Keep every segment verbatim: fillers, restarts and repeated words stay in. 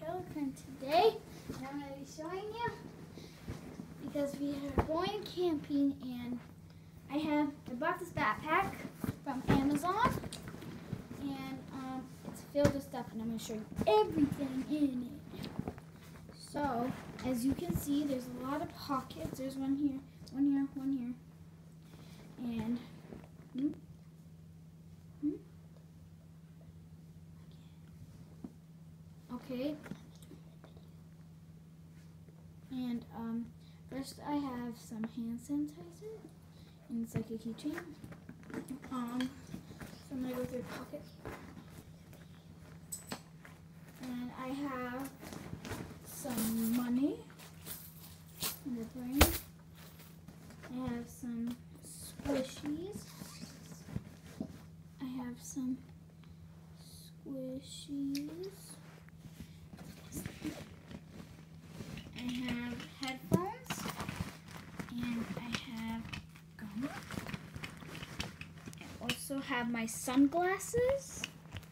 Milk, and today I'm going to be showing you because we are going camping, and I have I bought this backpack from Amazon, and um, it's filled with stuff, and I'm going to show you everything in it. So as you can see, there's a lot of pockets. There's one here, one here, one here, and hmm, hmm, okay. And um, first I have some hand sanitizer, and it's like a keychain. Um, so I'm gonna go through the pocket, and I have some money in the brain. I have some squishies. I have some squishies. I have headphones, and I have gum. I also have my sunglasses.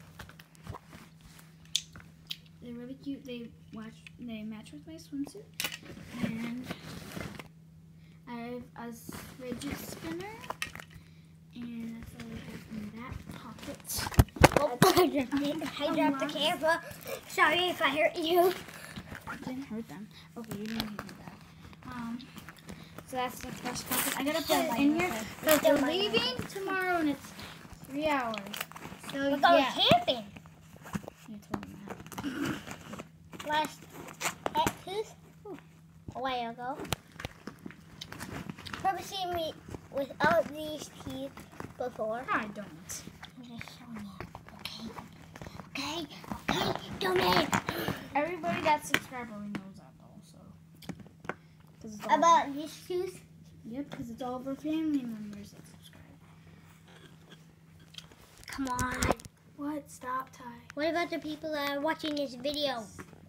They're really cute. They watch. They match with my swimsuit. And I have a fidget spinner, and that's all I have in that pocket. Oh, I dropped it. I dropped the camera. Sorry if I hurt you. Didn't hurt them. Okay, you didn't hurt that. Um, so that's the first pocket. I gotta put it in here, but we're leaving tomorrow, and it's three hours. So We're going yeah. camping. You told me that. Last Texas, a while ago. Probably seen me without these teeth before. I don't. I'm just showing you. Okay. Okay. Okay. Don't make. Everybody that's subscribed already knows that though. So. Cause it's all About these shoes? Yep, because it's all of our family members that subscribe. Come on. What? Stop, Ty. What about the people that are watching this video?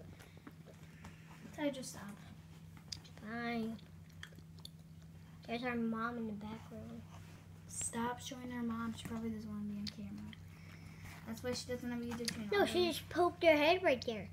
Ty, just stop. Fine. There's our mom in the background. Stop showing our mom. She probably doesn't want to be on camera. That's why she doesn't have a YouTube channel. No, she just poked her head right there.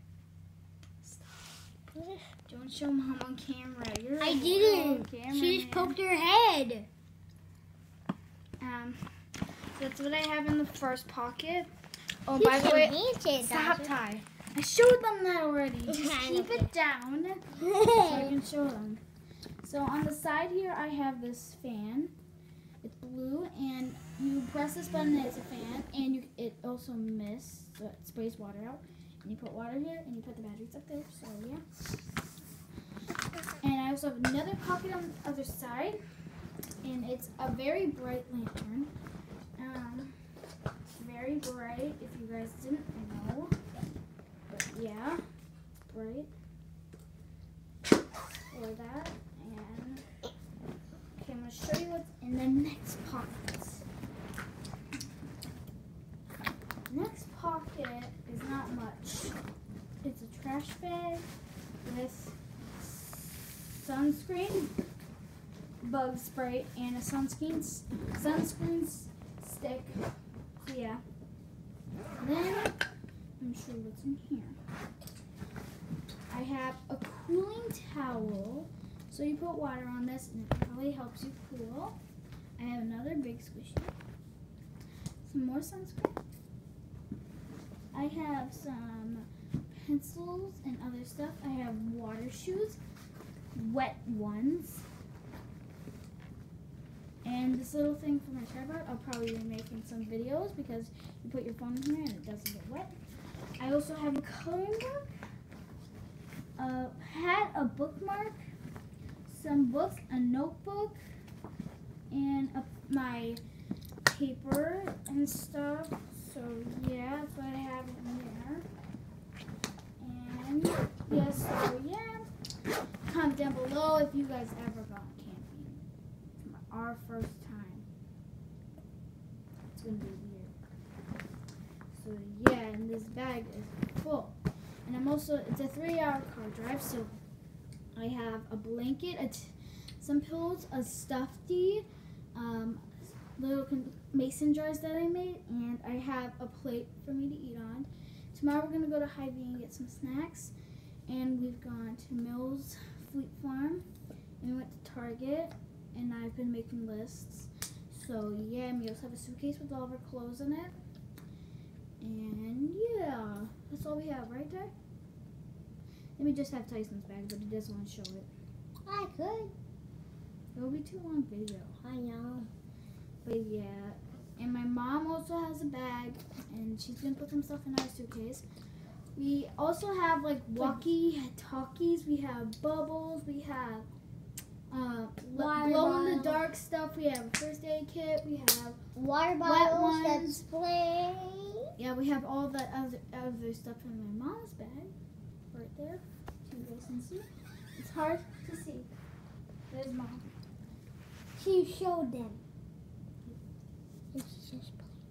Stop. Don't show mom on camera. You're I a didn't. Camera, She just man. poked her head. Um, so that's what I have in the first pocket. Oh, You by the can way, hand it, stop, Dasha. Ty. I showed them that already. Just I keep know. it down so I can show them. So on the side here, I have this fan. It's blue, and you press this button, and it's a fan, and you, it also mists, so it sprays water out. And you put water here, and you put the batteries up there. So yeah. And I also have another pocket on the other side, and it's a very bright lantern. Um, very bright, if you guys didn't know. But yeah, bright. For that. And okay, I'm going to show you what's in the next pocket. Next pocket is not much. It's a trash bag with sunscreen, bug spray, and a sunscreen sunscreen stick. So yeah. Then I'm sure what's in here. I have a cooling towel. So you put water on this, and it really helps you cool. I have another big squishy. Some more sunscreen. I have some pencils and other stuff. I have water shoes, wet ones. And this little thing for my tripod, I'll probably be making some videos because you put your phone in here and it doesn't get wet. I also have a coloring book, a hat, a bookmark, some books, a notebook, and a, my paper and stuff. So yeah, that's what I have in there. And yes, so yeah. Comment down below if you guys ever gone camping. It's our first time. It's gonna be weird. So yeah, and this bag is full. And I'm also, it's a three hour car drive, so I have a blanket, a t some pillows, a stuffy, um, little mason jars that I made, and I have a plate for me to eat on. tomorrow we're gonna go to Hy-Vee and get some snacks. And we've gone to Mills Fleet Farm. And we went to Target. And I've been making lists. So yeah, and we also have a suitcase with all of our clothes in it. And yeah, that's all we have right there. Then we just have Tyson's bag, but he doesn't want to show it. I could. It'll be too long video. I know. But yeah, and my mom also has a bag, and she's gonna put some stuff in our suitcase. We also have like walkie-talkies. We have bubbles. We have uh, Water glow-in-the-dark stuff. We have a first aid kit. We have Water wet bottles that ones. spray. Yeah, we have all that other other stuff in my mom's bag, right there. So you guys can see. It's hard to see. There's mom. She showed them. It's just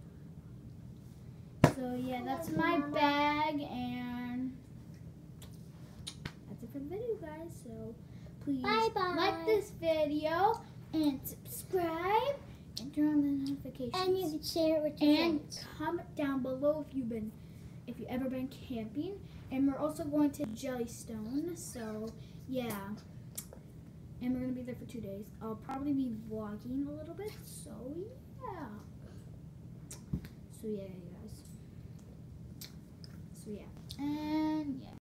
So yeah, that's my bag, and that's it for the video, guys. So please Bye-bye. like this video and subscribe and turn on the notifications. And you can share it with your And friends. comment down below if you've been, if you ever been camping. And we're also going to Jellystone. So yeah, and we're gonna be there for two days. I'll probably be vlogging a little bit. So yeah. So yeah, you guys. So yeah, and yeah.